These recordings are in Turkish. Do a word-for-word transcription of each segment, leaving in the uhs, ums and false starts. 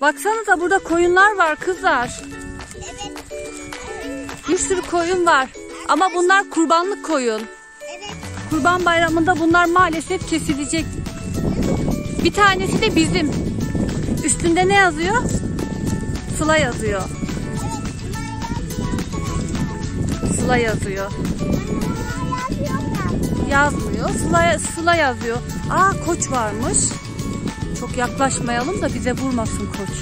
Baksanıza burada koyunlar var kızlar. Evet. Bir sürü koyun var. Ama bunlar kurbanlık koyun. Evet. Kurban bayramında bunlar maalesef kesilecek. Bir tanesi de bizim. Üstünde ne yazıyor? Sıla yazıyor. Sıla yazıyor. Yazmıyor. Sıla, Sıla yazıyor. Aa, koç varmış. Çok yaklaşmayalım da bize vurmasın koç.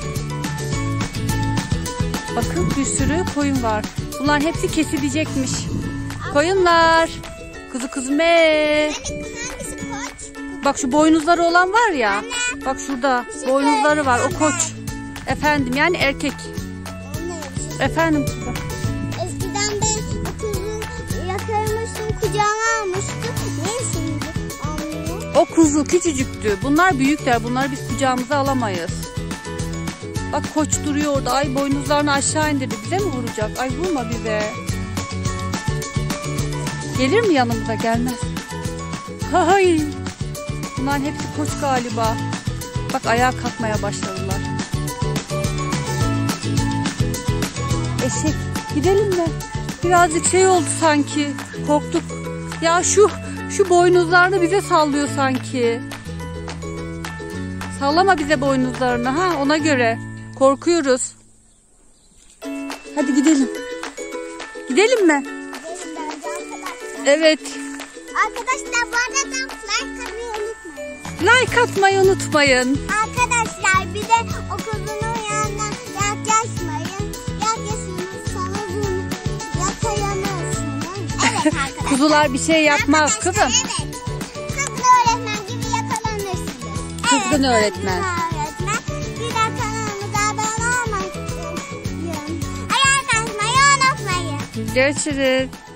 Bakın bir sürü koyun var. Bunların hepsi kesilecekmiş. Koyunlar. Kuzu kuzu me. Hangisi koç? Bak şu boynuzları olan var ya. Bak şurada boynuzları var. O koç. Efendim yani erkek. Efendim kızım. Eskiden ben o kuzu yakalamıştım, kucağıma almıştım. Ne şimdi almıyor? O kuzu küçücüktü. Bunlar büyükler. Bunları biz kucağımıza alamayız. Bak koç duruyor orada. Ay boynuzlarını aşağı indirdi. Bize mi vuracak? Ay vurma bize. Gelir mi yanımıza? Gelmez. Hay. Bunların hepsi koç galiba. Bak ayağa kalkmaya başladılar. Eşek. Gidelim mi? Birazcık şey oldu sanki. Korktuk. Ya şu şu boynuzlarını bize sallıyor sanki. Sallama bize boynuzlarını ha, ona göre. Korkuyoruz. Hadi gidelim. Gidelim mi? Gidelim bence arkadaşlar. Evet. Arkadaşlar bu arada like atmayı unutmayın. Like atmayı unutmayın. Arkadaşlar bir de o kuzunun yanına yaklaşmayın. Yaklaşmanız sonucunu yakalanırsınız. Evet arkadaşlar. Kuzular bir şey yapmaz Arkadaşlar, kızım. Evet. Kızgın öğretmen gibi yakalanırsınız. Kızgın evet, öğretmen. Kızgın öğretmen. Bir de kanalımıza abone olmayı. Ayağa kalkmayı unutmayın. Görüşürüz.